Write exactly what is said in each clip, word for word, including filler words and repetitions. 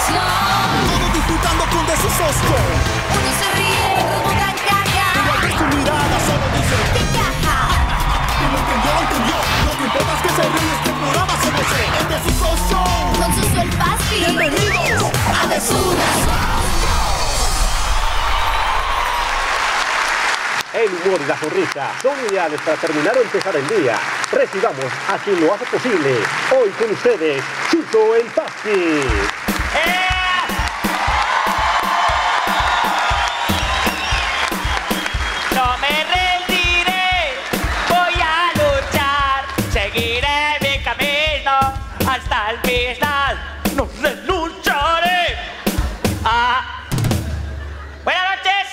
diversión. Todos disfrutando con de su sostén. Uno se ríe, otro dan caca. Pero al ver su mirada solo dice ¡Qué caja! que lo entendió, lo entendió. Lo que importa es que se ríe, este programa se merece. El de su sostén. Con Suso el Paspi. Bienvenidos a Desunas. El humor y la sonrisa son ideales para terminar o empezar el día. Recibamos a quien lo hace posible. Hoy con ustedes, Suso el Paspi. ¡Eh! No me rendiré, voy a luchar, seguiré mi camino hasta el final. No renunciaré. Ah. Buenas noches.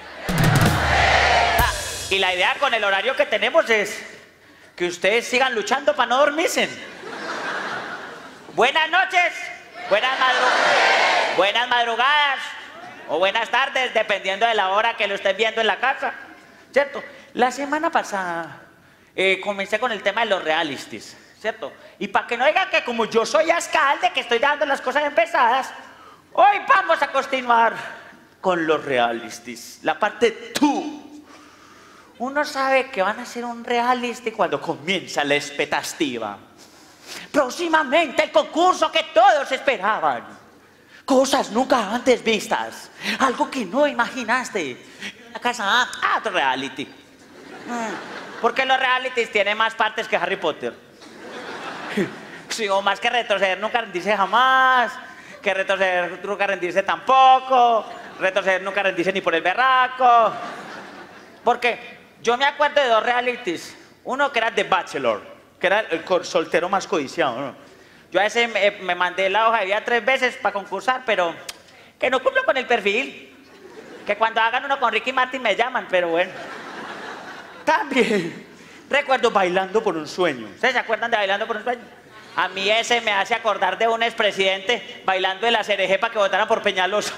Ah, y la idea con el horario que tenemos es que ustedes sigan luchando para no dormirse. Buenas noches, buenas, madru- buenas madrugadas o buenas tardes, dependiendo de la hora que lo estén viendo en la casa, ¿cierto? La semana pasada eh, comencé con el tema de los realities, ¿cierto? Y para que no digan que como yo soy alcalde, que estoy dando las cosas empezadas, hoy vamos a continuar con los realities, la parte tú. Uno sabe que van a hacer un reality cuando comienza la expectativa. Próximamente el concurso que todos esperaban. Cosas nunca antes vistas. Algo que no imaginaste. La casa, ah, ah, otro reality. Mm, porque los realities tienen más partes que Harry Potter. Sí, o más que retroceder nunca rendirse jamás. Que retroceder nunca rendirse tampoco. Retroceder nunca rendirse ni por el berraco. Porque yo me acuerdo de dos realities. Uno que era The Bachelor, que era el soltero más codiciado, ¿no? Yo a ese me, me mandé la hoja de vida tres veces para concursar, pero que no cumplo con el perfil. Que cuando hagan uno con Ricky Martin me llaman, pero bueno. También recuerdo Bailando por un Sueño. ¿Ustedes se acuerdan de Bailando por un Sueño? A mí ese me hace acordar de un expresidente bailando en la C R G para que votaran por Peñalosa.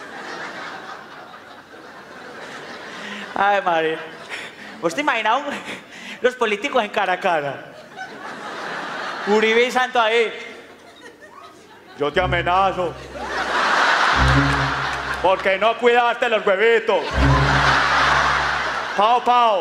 Ay, madre. ¿Vos te imaginas los políticos en cara a cara? Uribe y Santo ahí. Yo te amenazo. Porque no cuidaste los huevitos. Pau, pau.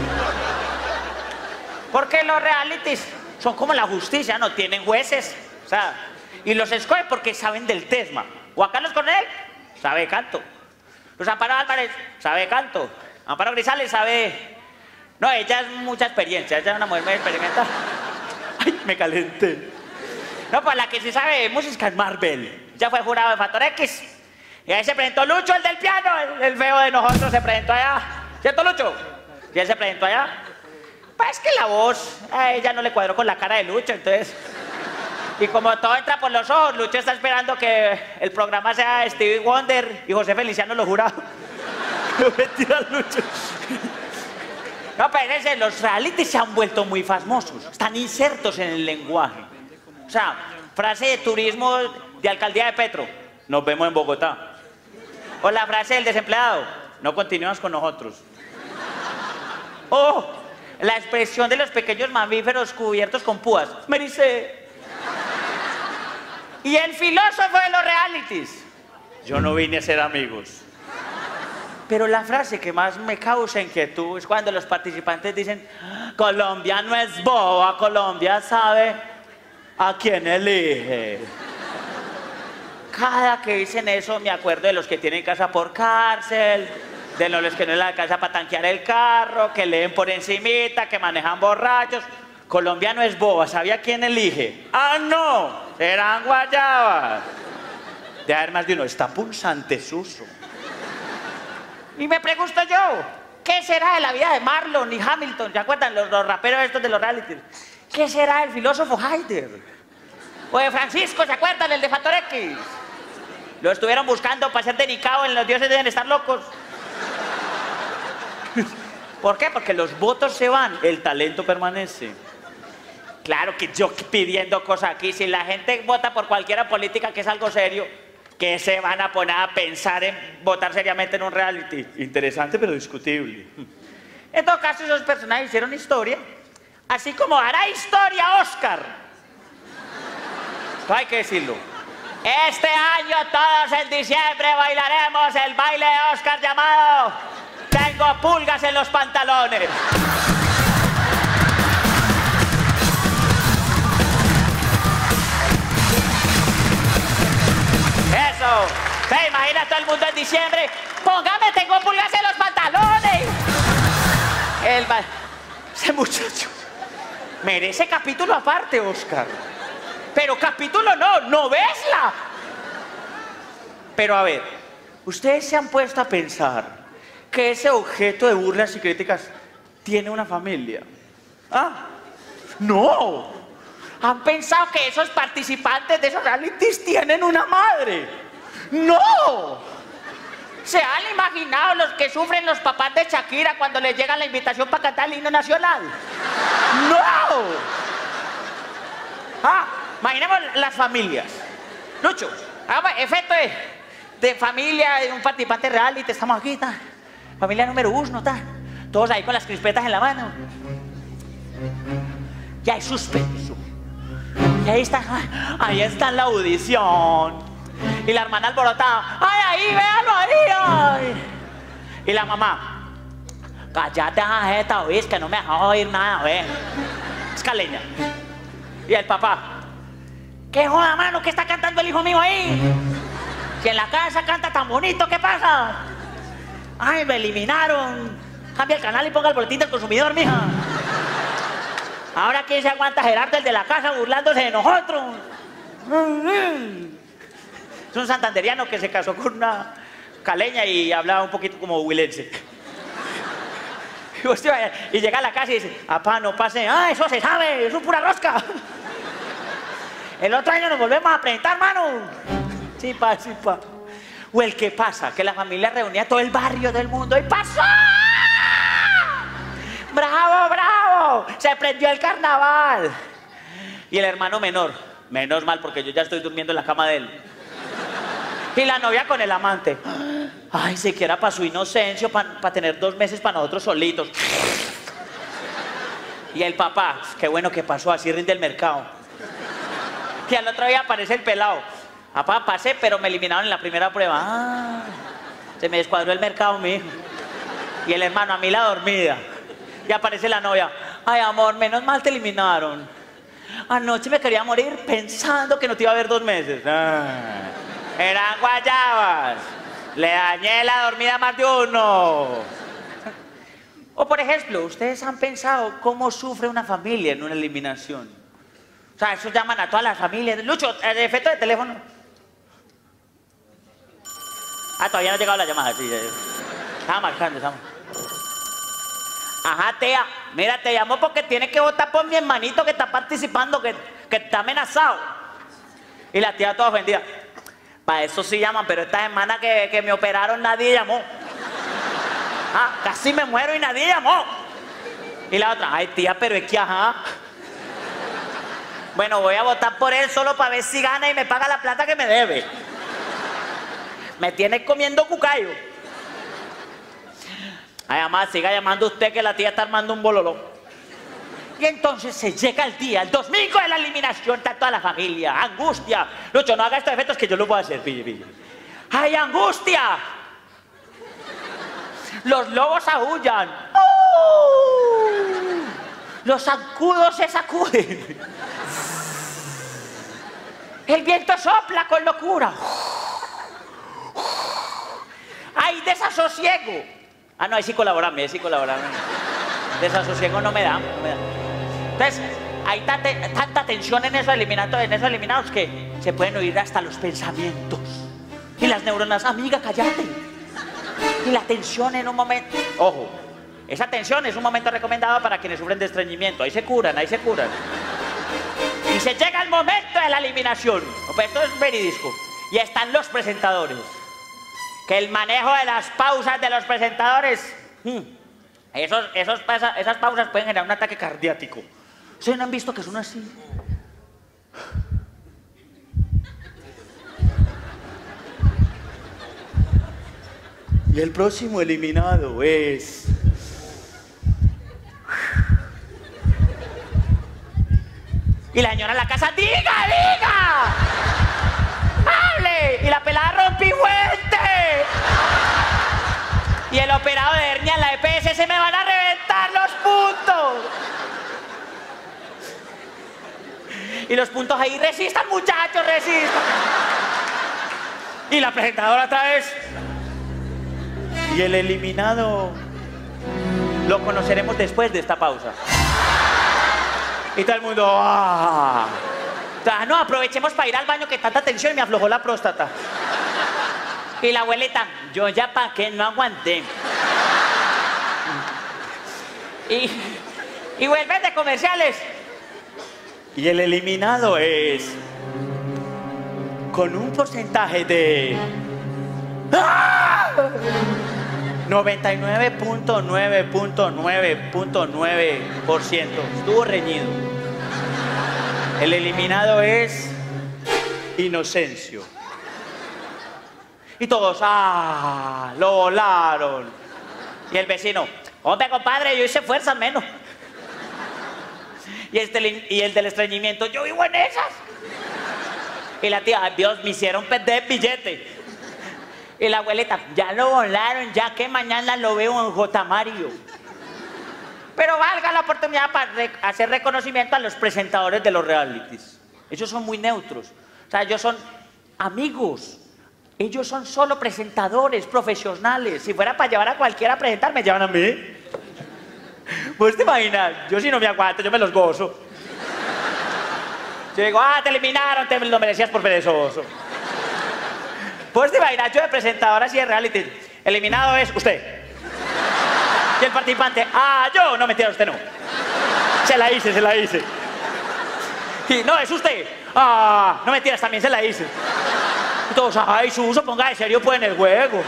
Porque los realities son como la justicia, no tienen jueces. O sea, y los escogen porque saben del tesma. Juan Carlos Coronel sabe canto. Luz Amparo Álvarez sabe canto. Amparo Grisales sabe... No, ella es mucha experiencia, ella es una mujer muy experimentada. Ay, me calenté. No, pues la que sí sabe de música es Marvel. Ya fue jurado de Factor X. Y ahí se presentó Lucho, el del piano, el, el feo de nosotros, se presentó allá. ¿Cierto, Lucho? Y él se presentó allá. Pues es que la voz a ella no le cuadró con la cara de Lucho, entonces... Y como todo entra por los ojos, Lucho está esperando que el programa sea Stevie Wonder y José Feliciano los jurados. No mentira, Lucho. No, pero los realities se han vuelto muy famosos. Están insertos en el lenguaje. O sea, frase de turismo de alcaldía de Petro. Nos vemos en Bogotá. O la frase del desempleado. No continúas con nosotros. O la expresión de los pequeños mamíferos cubiertos con púas. Me dice... Y el filósofo de los realities. Yo no vine a ser amigos. Pero la frase que más me causa inquietud es cuando los participantes dicen Colombia no es boba, Colombia sabe a quién elige. Cada que dicen eso me acuerdo de los que tienen casa por cárcel, de los que no les alcanza para tanquear el carro, que leen por encimita, que manejan borrachos. Colombia no es boba, ¿sabe a quién elige? ¡Ah, no! Serán guayabas. De haber más de uno, está punzante Suso. Y me pregunto yo, ¿qué será de la vida de Marlon y Hamilton? ¿Se acuerdan los, los raperos estos de los realities? ¿Qué será del filósofo Heider? O de Francisco, ¿se acuerdan? El de Factor X. Lo estuvieron buscando para ser delicado en Los dioses deben estar locos. ¿Por qué? Porque los votos se van, el talento permanece. Claro que yo pidiendo cosas aquí, si la gente vota por cualquiera política que es algo serio, ¿qué se van a poner a pensar en votar seriamente en un reality? Interesante, pero discutible. En todo caso, esos personajes hicieron historia, así como hará historia Oscar. Esto hay que decirlo. Este año todos en diciembre bailaremos el baile de Oscar llamado Tengo pulgas en los pantalones. Eso. ¿Se imagina todo el mundo en diciembre? Póngame, tengo pulgas en los pantalones. El ba... Ese muchacho merece capítulo aparte, Oscar. Pero capítulo no, novela. Pero a ver, ustedes se han puesto a pensar que ese objeto de burlas y críticas tiene una familia. ¿Ah? No. ¿Han pensado que esos participantes de esos realities tienen una madre? ¡No! ¿Se han imaginado los que sufren los papás de Shakira cuando les llega la invitación para cantar el himno nacional? ¡No! Ah, imaginemos las familias. Lucho, hagamos efecto de, de familia, de un participante reality, estamos aquí, ta. Familia número uno, ta. Todos ahí con las crispetas en la mano. Ya hay suspenso. Y ahí está, ahí está la audición. Y la hermana alborotada, ¡ay, ahí, véalo ahí! Ay. Y la mamá, cállate, jeta, oís, que no me dejas oír nada, ve. Es caleña. Y el papá, ¿qué joda, mano, que está cantando el hijo mío ahí? Si en la casa canta tan bonito, ¿qué pasa? ¡Ay, me eliminaron! Cambia el canal y ponga el boletín del consumidor, mija. Ahora, ¿quién se aguanta? Gerardo, el de la casa, burlándose de nosotros. Es un santanderiano que se casó con una caleña y hablaba un poquito como huilense. Y, hostia, y llega a la casa y dice, apá, no pase, ah, eso se sabe, eso es pura rosca. El otro año nos volvemos a presentar, mano. Sí, pa, sí, pa. O el que pasa, que la familia reunía a todo el barrio del mundo y pasó. ¡Bravo, bravo! Se prendió el carnaval. Y el hermano menor, menos mal porque yo ya estoy durmiendo en la cama de él. Y la novia con el amante. Ay, siquiera para su inocencia, para pa tener dos meses para nosotros solitos. Y el papá, qué bueno que pasó, así rinde el mercado. Y al otro día aparece el pelado. Papá, pasé, pero me eliminaron en la primera prueba. Ah, se me descuadró el mercado, mi hijo. Y el hermano, a mí la dormida. Y aparece la novia. Ay, amor, menos mal te eliminaron. Anoche me quería morir pensando que no te iba a ver dos meses. Ah. Eran guayabas. Le dañé la dormida a más de uno. O por ejemplo, ¿ustedes han pensado cómo sufre una familia en una eliminación? O sea, eso llaman a todas las familias. Lucho, el efecto de teléfono. Ah, todavía no ha llegado la llamada. Sí, estaba marcando, estamos. Ajá, tía. Mira, te llamo porque tiene que votar por mi hermanito que está participando, que, que está amenazado. Y la tía toda ofendida. Para eso sí llaman, pero esta semana que, que me operaron nadie llamó. Ah, casi me muero y nadie llamó. Y la otra, ay tía, pero es que ajá. Bueno, voy a votar por él solo para ver si gana y me paga la plata que me debe. Me tiene comiendo cucayo. Ay, además, siga llamando usted que la tía está armando un bololó. Y entonces se llega el día, el domingo de la eliminación, está toda la familia, angustia. Lucho, no haga estos efectos que yo lo puedo hacer, pille, pille. ¡Ay, angustia! Los lobos aullan. ¡Oh! Los zancudos se sacuden. El viento sopla con locura. ¡Ay, desasosiego! Ah, no, ahí sí colaborame, ahí sí colaborame. Desasosiego no me da, no me da. Entonces, hay tanta, tanta tensión en esos eliminados, en esos eliminados que se pueden oír hasta los pensamientos. Y las neuronas, amiga, cállate. Y la tensión en un momento. Ojo, esa tensión es un momento recomendado para quienes sufren de estreñimiento. Ahí se curan, ahí se curan. Y se llega el momento de la eliminación. Esto es verídico. Y están los presentadores. Que el manejo de las pausas de los presentadores. Hmm, esos, esos, esas pausas pueden generar un ataque cardíaco. ¿Ustedes no han visto que son así? Y el próximo eliminado es... Y la señora en la casa, ¡diga, diga! operado de hernia en la E P S, se me van a reventar los puntos. Y los puntos ahí, resistan muchachos, resistan. Y la presentadora otra vez. Y el eliminado lo conoceremos después de esta pausa. Y todo el mundo, ¡ah! Ah, no, aprovechemos para ir al baño que tanta tensión y me aflojó la próstata. Y la abuelita, yo ya pa' qué, no aguanté. Y, y vuelven de comerciales. Y el eliminado es con un porcentaje de ¡ah! noventa y nueve punto nueve punto nueve punto nueve por ciento. Estuvo reñido. El eliminado es Inocencio. Y todos, ¡ah! Lo volaron. Y el vecino, hombre, compadre, yo hice fuerza menos. Y, este, y el del estreñimiento, yo vivo en esas. Y la tía, Dios, me hicieron perder billete. Y la abuelita, ya lo volaron, ya que mañana lo veo en J. Mario. Pero valga la oportunidad para re hacer reconocimiento a los presentadores de los realities. Ellos son muy neutros. O sea, ellos son amigos. Ellos son solo presentadores profesionales. Si fuera para llevar a cualquiera a presentar, me llevan a mí. ¿Vos te imaginas? Yo si no me aguanto, yo me los gozo. Yo digo, ah, te eliminaron, te lo merecías por perezoso. ¿Vos te imaginas? Yo de presentador así de reality. Eliminado es usted. Y el participante, ah, yo, no, mentira, usted no. Se la hice, se la hice. Y no, es usted. Ah, no mentiras, también se la hice. Y todos, ay, Suso, ponga de serio pues en el juego.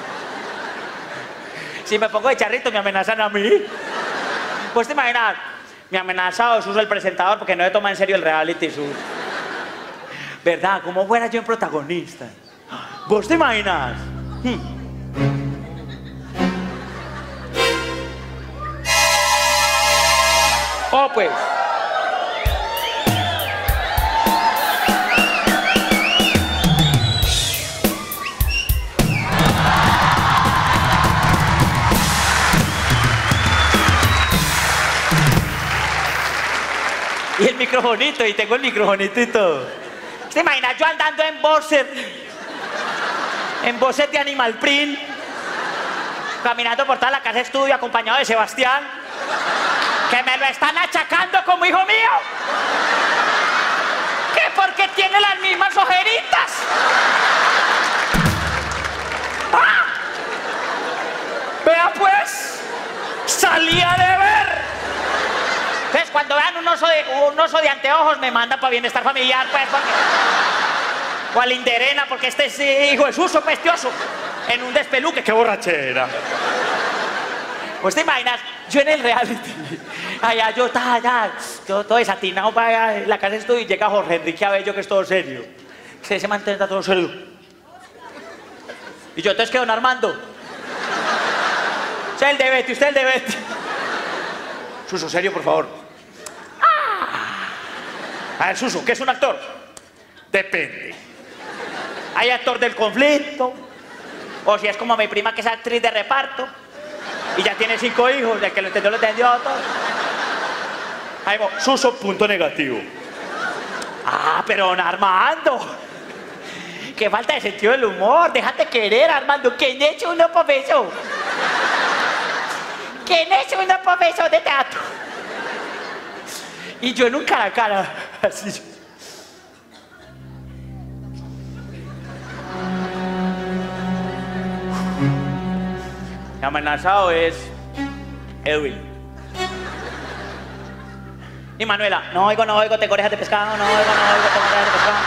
Si me pongo de charrito, me amenazan a mí. Pues te imaginas, me amenazado Suso el presentador porque no le toma en serio el reality, Suso. ¿Verdad? ¿Cómo fuera yo en protagonista? ¿Vos te imaginas? Hmm. Oh, pues. Y el microfonito, y tengo el microfonito y todo. ¿Se imagina yo andando en boxer? En boxer de Animal Print, caminando por toda la casa de estudio acompañado de Sebastián, que me lo están achacando como hijo mío. Que porque tiene las mismas ojeritas. ¡Ah! Vea pues, salía de ver. Entonces, cuando vean un oso de, un oso de anteojos, me manda para bienestar familiar, pues, porque... o al Inderena, porque este es hijo de Suso, pestioso, en un despeluque, qué borrachera. Pues te imaginas, yo en el reality, allá yo, ta, ya, yo todo desatinado para allá, la casa de estudio, y llega Jorge Enrique Abello, que es todo serio. Se, se mantiene todo serio. Y yo, entonces, ¿qué, don Armando? Usted el de Betty, usted el de Betty. Suso, serio, por favor. A ver, Suso, ¿qué es un actor? Depende. Hay actor del conflicto, o si es como mi prima que es actriz de reparto y ya tiene cinco hijos, el que lo entendió lo entendió todo. Ahí va, Suso, punto negativo. Ah, pero don Armando, qué falta de sentido del humor, déjate querer, Armando. ¿Quién es uno profesor? ¿Quién es uno profesor de teatro? Y yo en un cara a cara, así. El amenazado es Edwin. Y Manuela, no oigo, no oigo, tengo orejas de pescado, no oigo, no oigo, tengo orejas de pescado.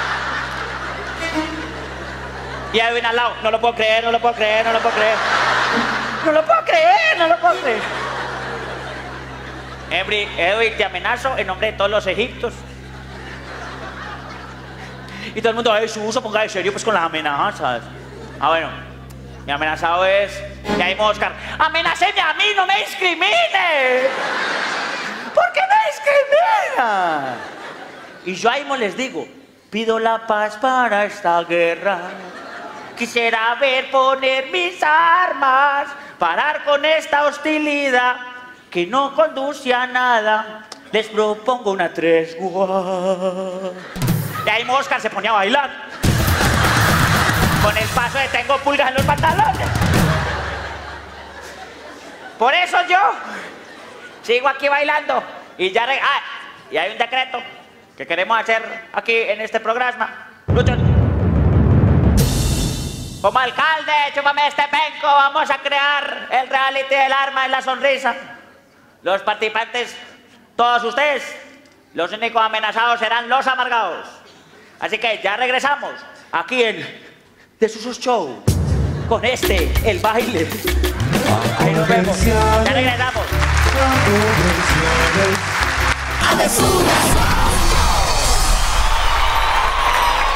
Y Edwin al lado, no lo puedo creer, no lo puedo creer, no lo puedo creer. No lo puedo creer, no lo puedo creer. Edwin, te amenazo en nombre de todos los egiptos. Y todo el mundo, ay, Suso, ponga de serio pues con las amenazas. Ah, bueno, mi amenazado es, y ahí Oscar, amenaceme a mí, no me discrimine. ¿Por qué me discrimina? Y yo ahí les digo, pido la paz para esta guerra. Quisiera ver poner mis armas parar con esta hostilidad que no conduce a nada, les propongo una tregua. Y ahí Oscar se ponía a bailar. Con el paso de tengo pulgas en los pantalones. Por eso yo sigo aquí bailando. Y ya... Re... Ah, y hay un decreto que queremos hacer aquí en este programa. Lucho. Como alcalde, chúpame este penco, vamos a crear el reality del arma en la sonrisa. Los participantes, todos ustedes, los únicos amenazados serán los amargados. Así que ya regresamos aquí en The Suso Show con este, el baile. Ahí nos vemos. Ya regresamos. Aventuras.